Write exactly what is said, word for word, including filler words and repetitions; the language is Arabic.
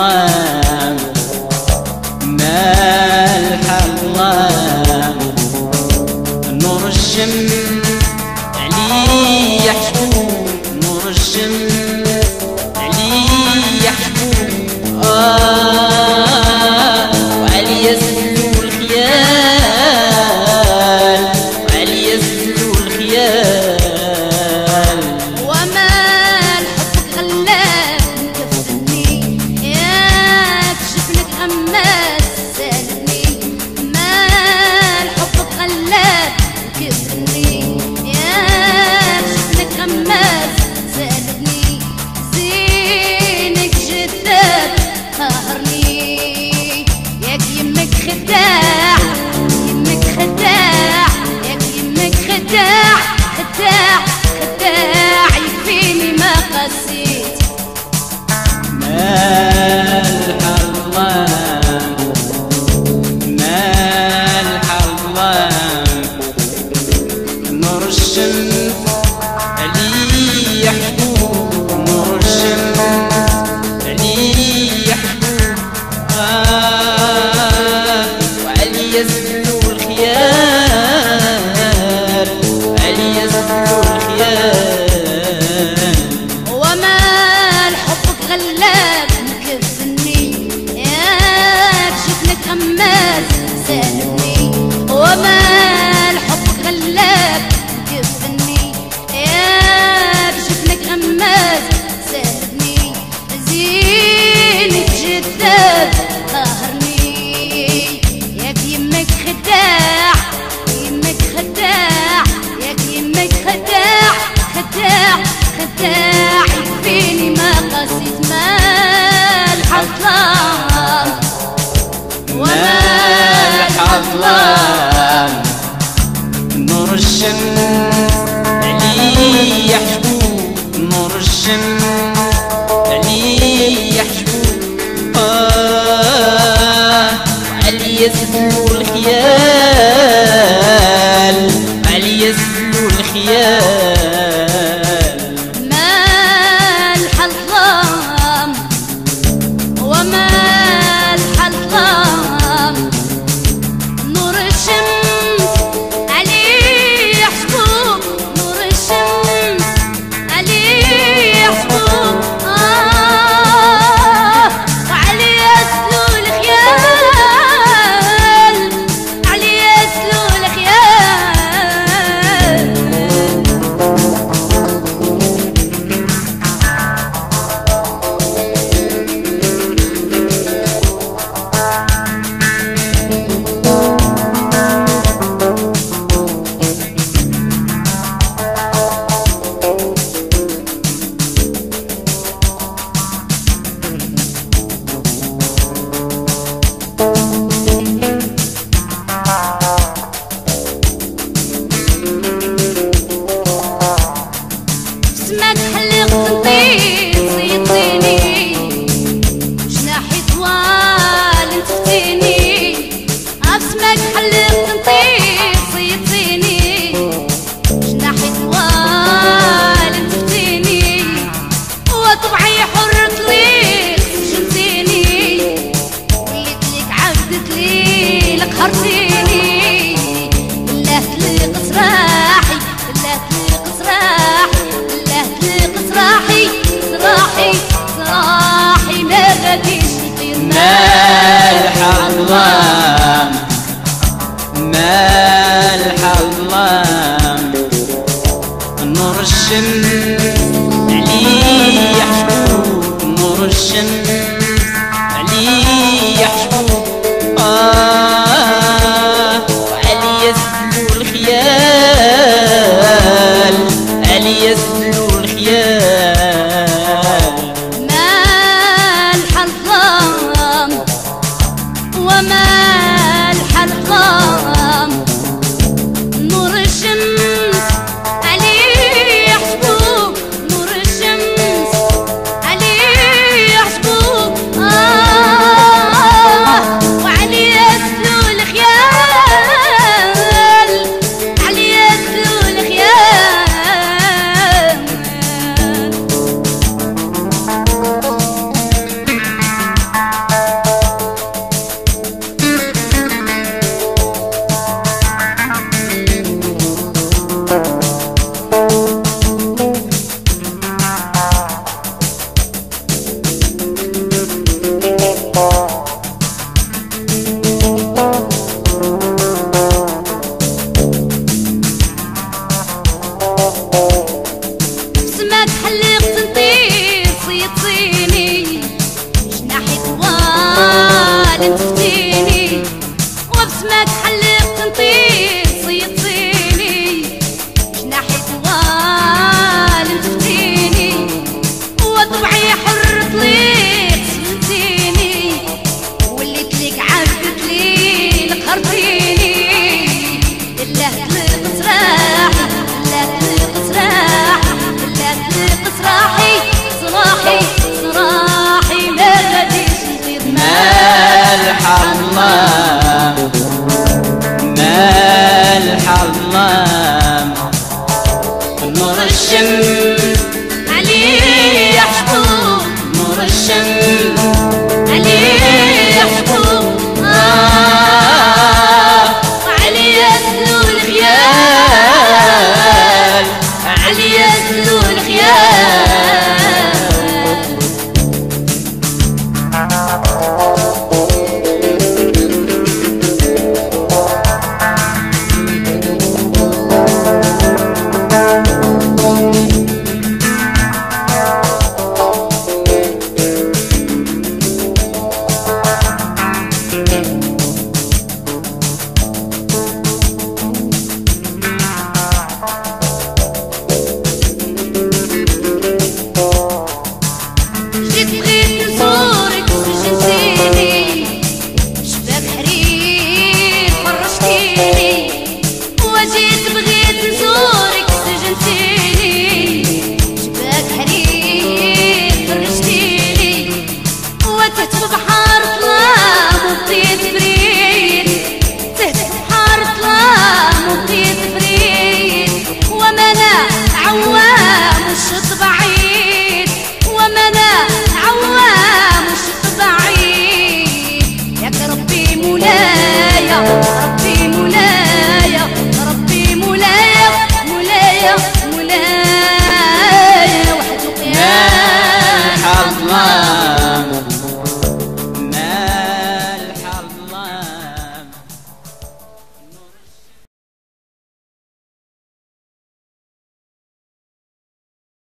الظلام مالح الظلام نور الشمس علي يحشو نور الشمس علي يحشو آه وعلي يسلو الخيال وعلي يسلو الخيال وما الحب غلاب مكفني ياك شفنك غماس سالني ما الحب غلاب مكفني ياك شفنك غماس سالني زينك جذاب قهرني ياك يمك خداع يمك خداع ياك يمك خداع خداع خداع يكفيني ما قسيت مالح الظلام مالح الظلام نور الشمس علي يحكو نور الشمس علي يحكو آه وعلي يسلو الخيال علي يسلو الخيال وما الحب غلاب مكفني ياك شفنك غماس سالني وما الحب غلاب مكفني ياك شفنك غماس سالني زينك جذاب قهرني ياك يمك خداع يمك خداع ياك يمك خداع خداع خداع يكفيني ما قسيت مالح الظلام مالح الظلام نور الشمس علي يحجبو نور الشمس علي يحجبو آه علي يسلو الخيال علي يسلو الخيال مالح الظلام ومالح الظلام نور الشمس عليه يحسبوك نور الشمس عليه يحسبوك آه وعليه يسلو الخيال عليه يسلو الخيال اسمك حلق تنطيط صيطيني جناحي طوال انت فتيني اسمك حلق تنطيط صيطيني جناحي طوال انت فتيني وطبعي حر طليق سجنتيني وليت لك عبدت لي لك خرتيني بالله تليق صراحي بالله تليق صراحي بالله تليق صراحي صراحي صراحي ما غاديش يطير مالح الظلام مالح الظلام نور الشمس علي يحشو نور الشمس علي يحشو آه وعلي يسلو الخيال علي يسلو الخيال مالح الظلام ومالح الظلام نور الشمس عليه يحسبوك والي تفتيني وبسمك حلقت نطير صيدتيني جناحي طوال تفتيني وطبعي حر طليق سلتيني وليت ليك عبدت لي لقهرتيني لله تلق سراحي لله تلق سراحي لله تلق سراحي صراحي صراحي ما غاديش نطير مالح الله مالح الله نور الشمس عليه يحفظ نور الشمس